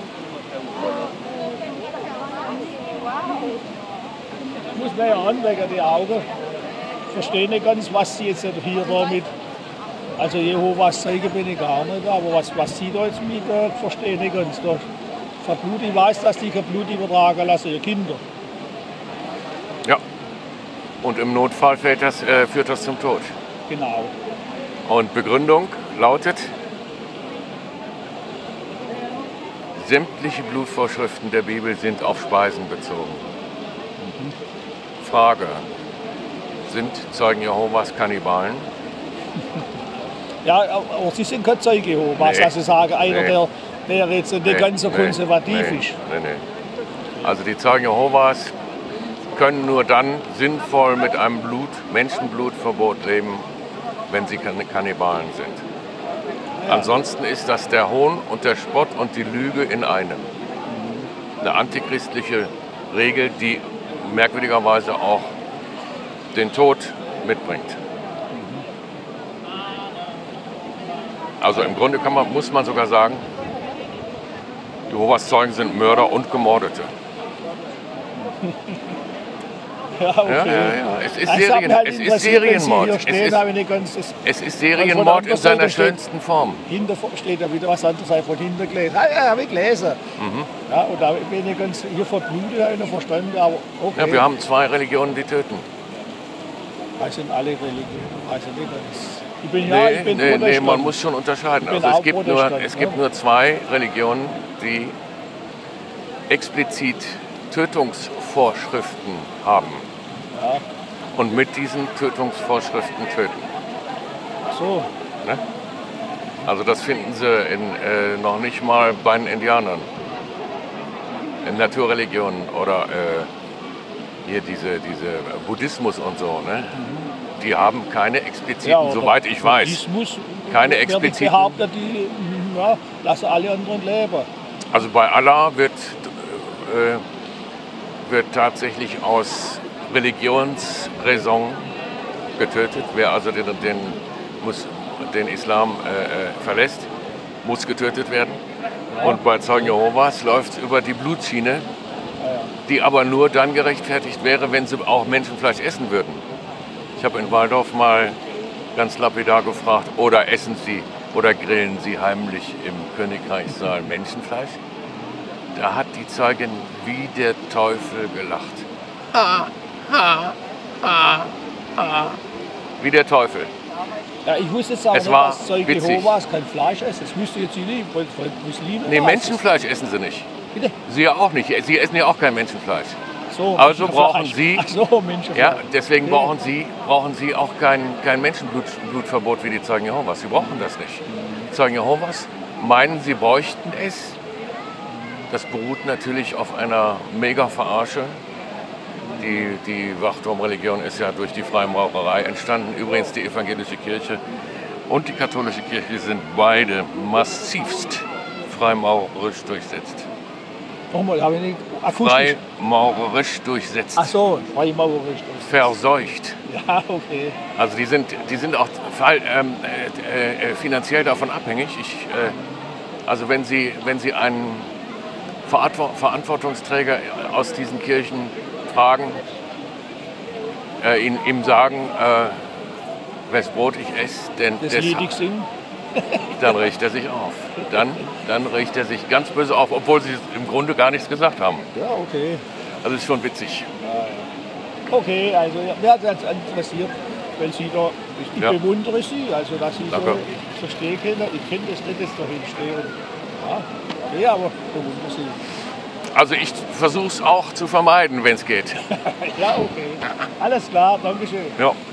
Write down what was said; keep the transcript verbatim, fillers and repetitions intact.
Ich muss näher anlegen, die Augen. Ich verstehe nicht ganz, was Sie jetzt hier damit. Also Jehovas Zeuge bin ich gar nicht, aber was, was Sie da jetzt mit, äh, verstehe ich nicht ganz. Da Verblut, ich weiß, dass die kein Blut übertragen lassen, ihr Kinder. Ja. Und im Notfall fällt das, äh, führt das zum Tod. Genau. Und Begründung lautet: Sämtliche Blutvorschriften der Bibel sind auf Speisen bezogen. Mhm. Frage: Sind Zeugen Jehovas Kannibalen? Ja, aber Sie sind kein Zeuge Jehovas, Nee. also sagen einer, Nee. der, der jetzt nicht Nee, ganz so nee, konservativ nee, ist. Nee, nee. Also die Zeugen Jehovas können nur dann sinnvoll mit einem Blut, Menschenblutverbot leben, wenn sie keine Kannibalen sind. Ja. Ansonsten ist das der Hohn und der Spott und die Lüge in einem. Eine antichristliche Regel, die merkwürdigerweise auch den Tod mitbringt. Also im Grunde kann man, muss man sogar sagen, Jehovas Zeugen sind Mörder und Gemordete. Ja, okay. Ja, ja, ja. Es ist, Das hat Serien, mich halt es ist interessiert, wenn Sie Serienmord. hier Es stehen, ist, habe ich nicht ganz das- es ist Und von Serienmord der in seiner Seite steht- schönsten Form. Hinter steht da wieder was anderes, habe ich von hinten gelesen. Ah, ja, habe ich gelesen. Mhm. Ja, und da bin ich ganz, hier verblutet, habe ich noch verstanden, aber okay. Ja, wir haben zwei Religionen, die töten. Das sind alle Religionen, also nicht ganz. Ich bin, ja, Nee, ich bin nee, nee, Protestant. man muss schon unterscheiden. Ich bin Also es auch gibt, nur, Protestant, es gibt ne? nur zwei Religionen, die explizit Tötungsvorschriften haben. Ja. Und mit diesen Tötungsvorschriften töten. So, Ne? Also das finden Sie in, äh, noch nicht mal bei den Indianern. In Naturreligionen oder äh, hier diese, diese Buddhismus und so. Ne? Die haben keine expliziten, ja, oder soweit ich weiß, Buddhismus, keine wird expliziten- behauptet, die mm, ja, lassen alle anderen leben. also bei Allah wird, äh, wird tatsächlich aus Religionsräson getötet. Wer also den, den, muss, den Islam äh, äh, verlässt, muss getötet werden. Und bei Zeugen Jehovas läuft es über die Blutschiene, die aber nur dann gerechtfertigt wäre, wenn sie auch Menschenfleisch essen würden. Ich habe in Waldorf mal ganz lapidar gefragt, oder essen Sie oder grillen Sie heimlich im Königreichssaal Menschenfleisch? Da hat die Zeugin wie der Teufel gelacht. Ha, ha, ha, ha. Wie der Teufel. Ja, ich wusste jetzt auch Es nicht, war dass Zeuge witzig. Jehovas kein Fleisch essen. Das müsste jetzt die Muslime. Nee, oder was? Menschenfleisch essen sie nicht. Bitte? Sie ja auch nicht. Sie essen ja auch kein Menschenfleisch. So, Also Menschenfleisch. brauchen Sie- Ach so, Menschenfleisch. Ja, deswegen Okay. brauchen Sie, brauchen Sie auch kein, kein Menschenblutverbot wie die Zeugen Jehovas. Sie brauchen das nicht. Die Zeugen Jehovas meinen, sie bräuchten es. Das beruht natürlich auf einer Mega-Verarsche. Die, die Wachturmreligion ist ja durch die Freimaurerei entstanden. Übrigens die evangelische Kirche und die katholische Kirche sind beide massivst freimaurerisch durchsetzt. Nochmal, habe ich nicht akustisch. Freimaurerisch durchsetzt. Ach so, Freimaurerisch. Verseucht. Ja, okay. Also die sind, die sind auch fall- ähm, äh, äh, finanziell davon abhängig. Ich, äh, also wenn Sie, wenn Sie einen Verantwo- Verantwortungsträger aus diesen Kirchen fragen, äh, ihn, ihm sagen, äh, wes Brot ich esse, denn Das des- Lied ich singen. dann regt er sich auf. Dann, dann regt er sich ganz böse auf, obwohl sie im Grunde gar nichts gesagt haben. Ja, okay. Also ist schon witzig. Okay, also ja, mir hat es interessiert, wenn Sie da, ich, ich Ja. bewundere Sie, also dass Sie Danke. so, so stehen können. Ich kenne das nicht, dass da hinstehen. Ja, okay, aber bewundere Sie. Also ich versuche es auch zu vermeiden, wenn es geht. Ja, okay. Alles klar, danke schön. Ja.